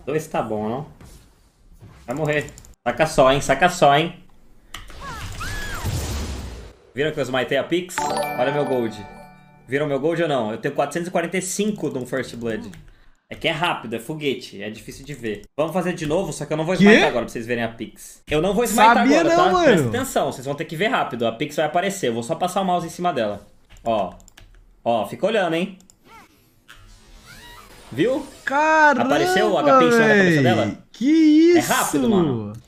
Dois tá bom, não? Vai morrer. Saca só, hein? Saca só, hein? Viram que eu smitei a Pix? Olha meu gold. Viram meu gold ou não? Eu tenho 445 de um First Blood. É que é rápido, é foguete, é difícil de ver. Vamos fazer de novo, só que eu não vou Quê? smitar agora pra vocês verem a Pix. Eu não vou smitar Sabia agora, não, tá? Presta mano. atenção, vocês vão ter que ver rápido. A Pix vai aparecer, eu vou só passar o mouse em cima dela. Ó. Ó, fica olhando, hein? Viu? Apareceu o Caramba, HP em cima da cabeça véi. dela? Que É isso? rápido, mano.